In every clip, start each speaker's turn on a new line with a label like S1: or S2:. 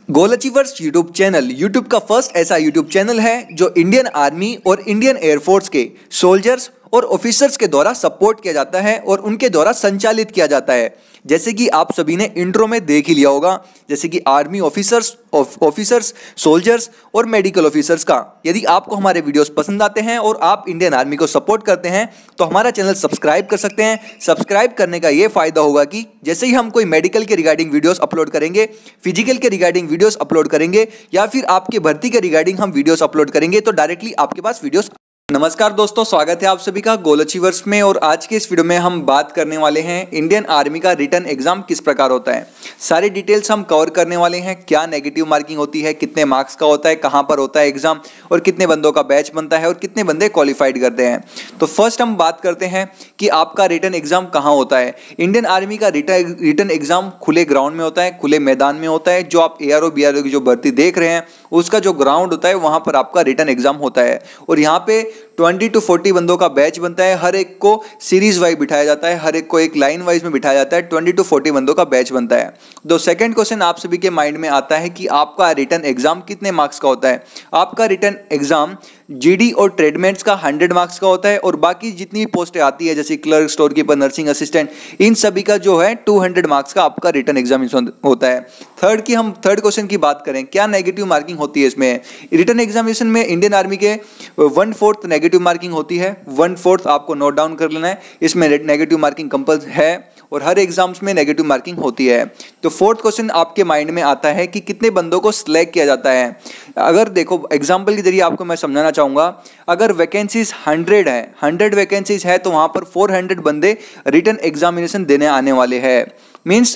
S1: गोल achievers YouTube channel YouTube का first ऐसा YouTube channel है जो इंडियन आर्मी और इंडियन एयरफोर्स के सोल्जर्स और ऑफिसर्स के द्वारा सपोर्ट किया जाता है और उनके द्वारा संचालित किया जाता है। जैसे कि आप सभी ने इंट्रो में देख ही लिया होगा, जैसे कि आर्मी ऑफिसर्स, सोल्जर्स और मेडिकल ऑफिसर्स का। यदि आपको हमारे वीडियोस पसंद आते हैं और आप इंडियन आर्मी को सपोर्ट करते हैं तो हमारा चैनल सब्सक्राइब कर सकते हैं। सब्सक्राइब करने का ये फायदा होगा कि जैसे ही हम कोई मेडिकल के रिगार्डिंग वीडियोस अपलोड करेंगे, फिजिकल के रिगार्डिंग वीडियोस अपलोड करेंगे या फिर आपके भर्ती के रिगार्डिंग हम वीडियोस अपलोड करेंगे तो डायरेक्टली आपके पास वीडियोस। नमस्कार दोस्तों, स्वागत है आप सभी का गोल अचीवर्स में। और आज के इस वीडियो में हम बात करने वाले हैं इंडियन आर्मी का रिटन एग्जाम किस प्रकार होता है। सारी डिटेल्स हम कवर करने वाले हैं। क्या नेगेटिव मार्किंग होती है, कितने मार्क्स का होता है, कहां पर होता है एग्जाम और कितने बंदों का बैच बनता है और कितने बंदे क्वालिफाइड करते हैं। तो फर्स्ट हम बात करते हैं कि आपका रिटन एग्जाम कहाँ होता है। इंडियन आर्मी का रिटन एग्जाम खुले ग्राउंड में होता है, खुले मैदान में होता है। जो आप ARO BRO की जो भर्ती देख रहे हैं उसका जो ग्राउंड होता है वहां पर आपका रिटन एग्जाम होता है। और यहाँ पे 20 to 40 बंदों का बैच बनता है। हर एक को सीरीज वाइज बिठाया जाता है, हर एक को एक लाइन वाइज में बिठाया जाता है। 20 to 40 बंदों का बैच बनता है। तो सेकंड क्वेश्चन आप सभी के माइंड में आता है कि आपका रिटन एग्जाम कितने मार्क्स का होता है। आपका रिटन एग्जाम GD और ट्रेडमेंट्स का 100 मार्क्स का होता है और बाकी जितनी पोस्टें आती है जैसे clerk, store keeper, nursing assistant, इन सभी का जो है 200 मार्क्स का आपका रिटन एग्जामिनेशन होता है। थर्ड क्वेश्चन की बात करें, क्या नेगेटिव मार्किंग होती है इसमें। रिटन एग्जामिनेशन में इंडियन आर्मी के 1/4 नेगेटिव मार्किंग होती है। 1/4 आपको नोट डाउन कर लेना है। इसमें नेगेटिव मार्किंग कंपल्सरी है और हर एग्जाम्स में नेगेटिव मार्किंग होती है। तो फोर्थ क्वेश्चन आपके माइंड में आता है कि कितने बंदों को सिलेक्ट किया जाता है। अगर देखो एग्जाम्पल के जरिए आपको मैं समझाना चाहूँगा, अगर वैकेंसीज 100 है, 100 वैकेंसीज है तो वहाँ पर 400 बंदे रिटन एग्जामिनेशन देने आने वाले हैं। मीन्स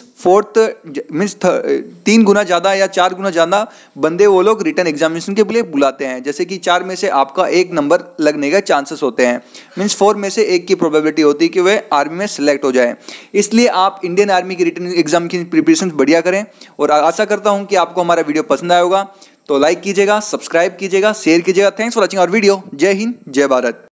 S1: 3 गुना ज़्यादा या 4 गुना ज़्यादा बंदे वो लोग रिटन एग्जामिनेशन के लिए बुलाते हैं। जैसे कि 4 में से आपका 1 नंबर लगने का चांसेस होते हैं। मीन्स 4 में से 1 की प्रोबेबिलिटी होती है कि वह आर्मी में सिलेक्ट हो जाए। इसलिए आप इंडियन आर्मी की रिटन एग्जाम की प्रिपरेशन बढ़िया करें और आशा करता हूँ कि आपको हमारा वीडियो पसंद आया होगा। तो लाइक कीजिएगा, सब्सक्राइब कीजिएगा, शेयर कीजिएगा। Thanks for watching our video. जय हिंद, जय भारत।